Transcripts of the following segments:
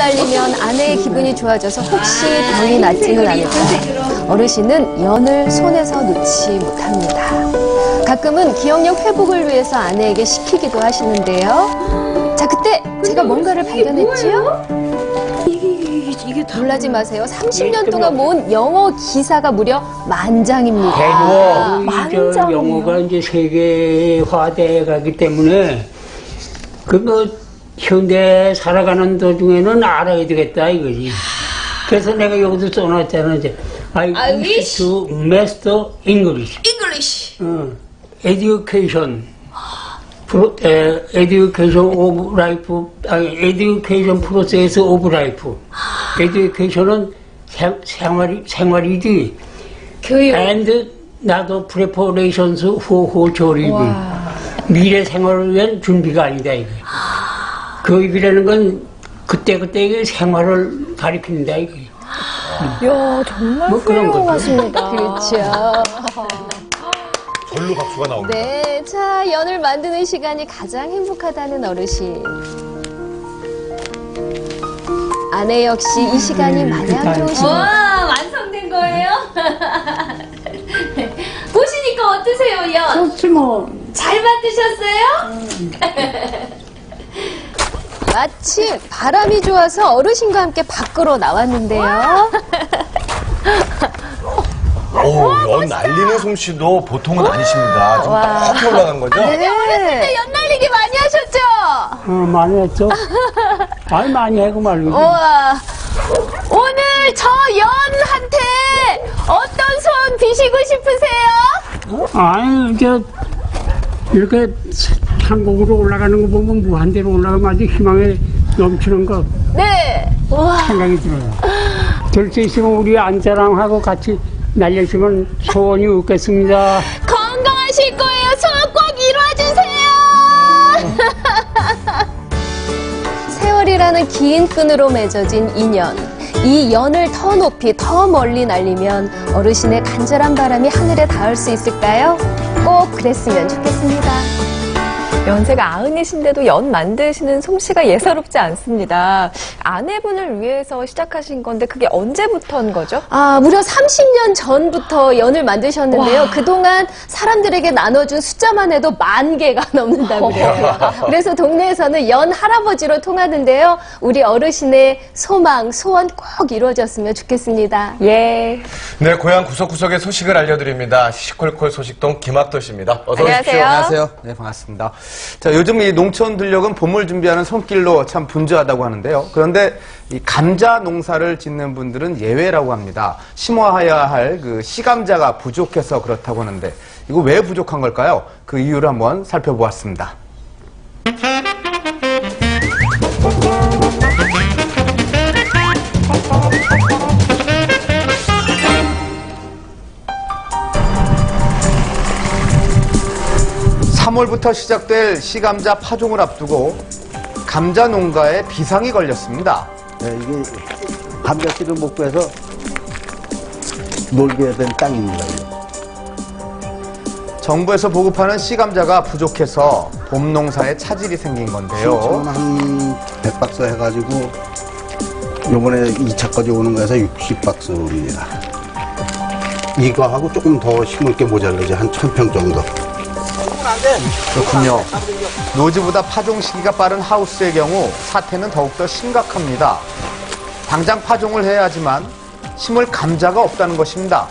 날리면 아내의 기분이 좋아져서 혹시 병이 낫지는 않을까. 어르신은 연을 손에서 놓지 못합니다. 가끔은 기억력 회복을 위해서 아내에게 시키기도 하시는데요. 자, 그때 제가 뭔가를 발견했지요? 이게 놀라지 마세요. 30년 동안 모은 영어 기사가 무려 만장입니다. 대부분 영어가 이제 세계화돼 가기 때문에 뭐 현대 살아가는 도중에는 알아야 되겠다 이거지. 그래서 내가 여기도 써놨잖아. 이제 I wish to master English. Education. Education of life, education process of life. Education은 생활이지. 교육. And 나도 preparations for job. 미래 생활을 위한 준비가 아니다 이거. 교육이라는 건 그때그때 생활을 가리킨다 이거. 야, 정말 뭐 그런 거죠. 훌륭하십니다. 그렇죠. 절로 박수가 나옵니다. 네, 자, 연을 만드는 시간이 가장 행복하다는 어르신. 아내 역시 이 시간이 마냥 좋으십니다. 와, 완성된 거예요? 보시니까 어떠세요, 연? 좋지 뭐. 잘 만드셨어요? 마침 바람이 좋아서 어르신과 함께 밖으로 나왔는데요. 연 날리는 솜씨도 보통은 아니십니다. 좀 빡 올라간 거죠? 네. 연 날리기 많이 하셨죠? 많이 했죠? 아니, 많이 하고 말고. 우와. 오늘 저 연한테 어떤 소원 비시고 싶으세요? 아니, 이렇게 천국으로 올라가는 거 보면 무한대로 올라가면 아주 희망에 넘치는 거 네. 생각이 들어요. 될 수 있으면 우리 안자랑하고 같이 날려주면 소원이 없겠습니다. 건강하실 거예요. 소원 꼭 이루어주세요. 세월이라는 긴 끈으로 맺어진 인연. 이 연을 더 높이 더 멀리 날리면 어르신의 간절한 바람이 하늘에 닿을 수 있을까요? 꼭 그랬으면 좋겠습니다. 연세가 90이신데도 연 만드시는 솜씨가 예사롭지 않습니다. 아내분을 위해서 시작하신 건데 그게 언제부터인 거죠? 무려 30년 전부터 연을 만드셨는데요. 그동안 사람들에게 나눠준 숫자만 해도 10,000개가 넘는다고 그래요. 그래서 동네에서는 연 할아버지로 통하는데요. 우리 어르신의 소망, 소원 꼭 이루어졌으면 좋겠습니다. 예. 네, 고향 구석구석의 소식을 알려드립니다. 시시콜콜 소식동 김학도 씨입니다. 어서 오십시오. 안녕하세요. 안녕하세요. 네, 반갑습니다. 자, 요즘 이 농촌 들녘은 봄을 준비하는 손길로 참 분주하다고 하는데요. 그런데 이 감자 농사를 짓는 분들은 예외라고 합니다. 심어야 할 그 시감자가 부족해서 그렇다고 하는데 이거 왜 부족한 걸까요? 그 이유를 한번 살펴보았습니다. (3월부터) 시작될 시감자 파종을 앞두고 감자 농가에 비상이 걸렸습니다. 네, 이게 감자씨를 못 구해서 놀게 된 땅입니다. 정부에서 보급하는 씨감자가 부족해서 봄 농사에 차질이 생긴 건데요. 신청은 한 100박스 해가지고 요번에 2차까지 오는 거에서 60박스입니다. 이거하고 조금 더 심을 게 모자라지 한 1000평 정도. 그렇군요. 노지보다 파종 시기가 빠른 하우스의 경우 사태는 더욱더 심각합니다. 당장 파종을 해야 하지만 심을 감자가 없다는 것입니다.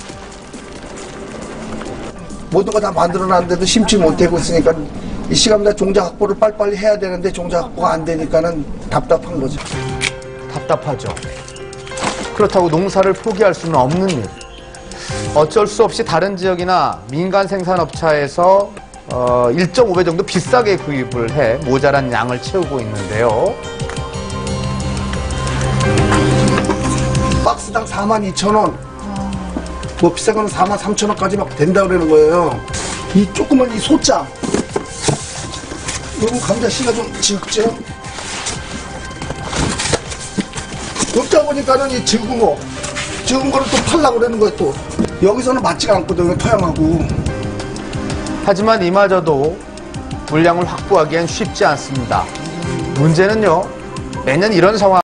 모든 거 다 만들어놨는데도 심지 못하고 있으니까 이 시감자 종자 확보를 빨리빨리 해야 되는데 종자 확보가 안 되니까는 답답한 거죠. 답답하죠. 그렇다고 농사를 포기할 수는 없는 일. 어쩔 수 없이 다른 지역이나 민간 생산업체에서 1.5배 정도 비싸게 구입을 해 모자란 양을 채우고 있는데요. 박스당 42,000원. 뭐 비싼 거는 43,000원까지 막 된다 그러는 거예요. 이 조그만 이 소자. 요거 감자 씨가 좀 적죠? 없다 보니까는 이 적은 거를 또 팔려고 그러는 거예요, 또. 여기서는 맞지가 않거든요, 토양하고. 하지만 이마저도 물량을 확보하기엔 쉽지 않습니다. 문제는요, 매년 이런 상황